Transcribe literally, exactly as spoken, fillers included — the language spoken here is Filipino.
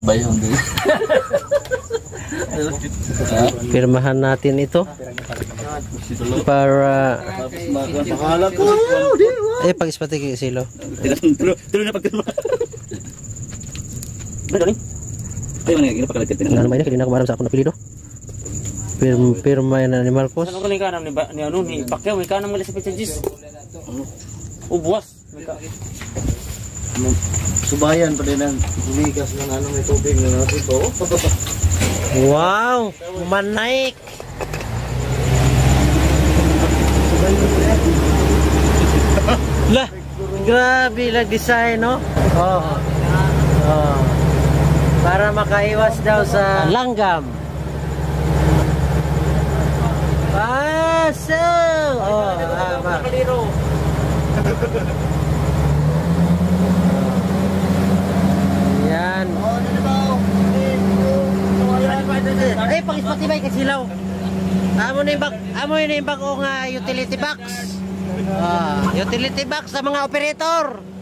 Bayong din. Pirmahan natin ito para eh pag-ispati kay Silo. Tuloy na pagpirma. Betul nih. Ayo nih, ini pakai lihat. Ano ba ini kanina kumaram sa akong apelyido? Pirma pirma yan ni Marcos. Ano kaling kanam ni ni ano ni Pacquiao may kanam mali sa Pichanjis. Ubuas. Subayan pa din ang humigas ng ano may tubig na natin to. Wow, manaik. Lah, grabe lang design, no? Oh. Oh. Para makaiwas daw sa langgam. Paso! Oh, ah, yan. Eh, pag-ispatibay ka silaw. Amo na yung bag, amo na yung bag o nga utility box. Ah, utility box sa mga operator.